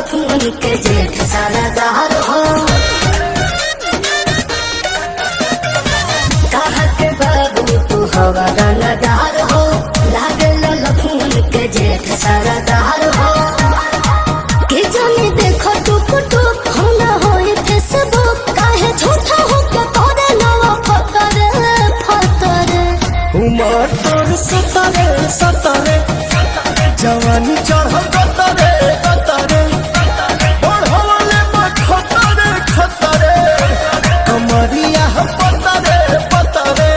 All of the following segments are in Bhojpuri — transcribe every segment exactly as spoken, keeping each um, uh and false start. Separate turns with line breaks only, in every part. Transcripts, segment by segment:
लखन के जेठ सारा दार हो कहा के बाबू तू हवा रंगदार हो लागल लखन के जेठ सारा दार हो के जाने देखो टुक टुक होना होए फेसबुक काहे झूठा हो के तोरे नवा फतरे फतरे
उमर तोर सतरे सतरे जवानी चढ़ल कतरे कतरे बढ़ले खतरे खतरे कमरिया पतरे पतरे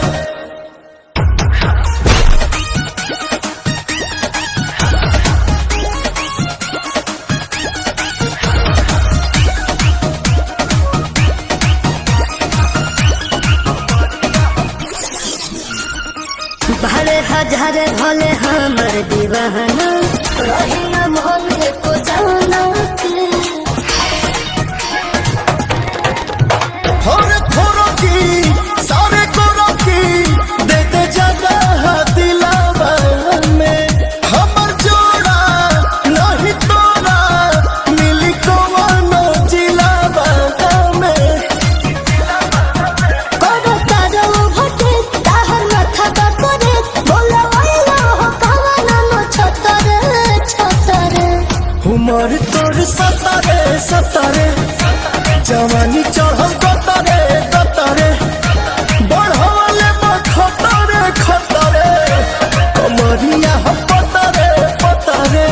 भले हजार भले हमर दीवाना रही न मन को जाना के
थोड़े थोड़ो की सारे कोरो की दे दे जगह दिलावा में हमर जोड़ा नहीं तोरा मिली कवनो जिलावा में
करो तारो भटे ताहर माथा का करे बोला वाला हो कवना नो छतरे छतरे
उमर तोर सतरे सतरे जवानी चढ़ल कतरे कतरे बढ़ले खतरे खतरे कमरिया पतरे पतरे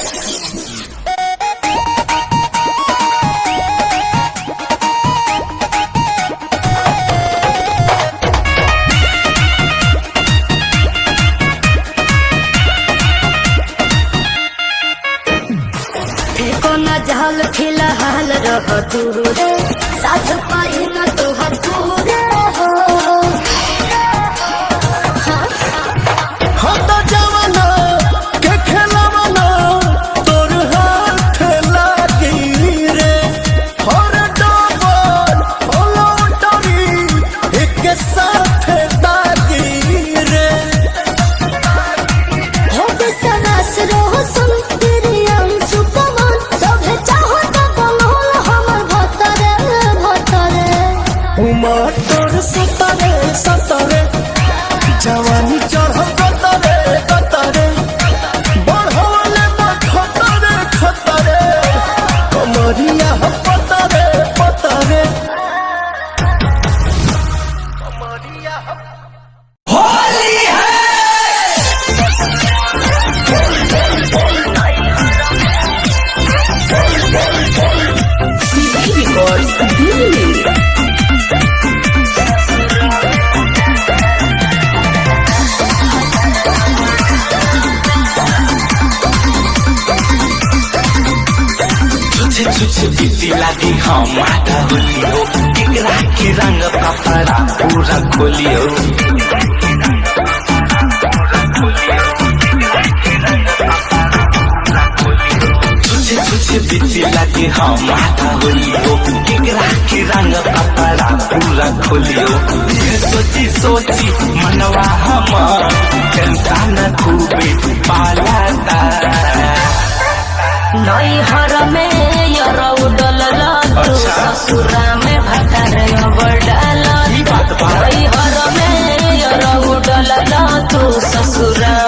फेको न जहल फिलहाल रह दूरे साथ पाई न तोहर पूरे हो
हम तो जवाना के खेलवाना तोर हाथ लागी रे हर डबल होलो डरी एक साथ दागी रे
हो बिसनास रहो सुन तेरी अंशु कमान सभे चाहो त बनल हमर भतरे भतरे
उमर तोर सतरे सतरे जवानी चढ़ल कतरे कतरे बढ़ले खतरे खतरे कमरिया पतरे पतरे कमरिया होली
छुछ बीती लागी हम माता बोलियो केकरा के रंग कपड़ा पूरा खोलियो छुछ छुछ बीती लागी हम माता बोलियो केकरा के रंग कपड़ा पूरा खोलियो सोची सोची मनवा हम चिंता न खूबे पालाता
नई हर में यरा उडल तू ससुरा में भटर बडल नई हर में यरा उडल तू ससुरा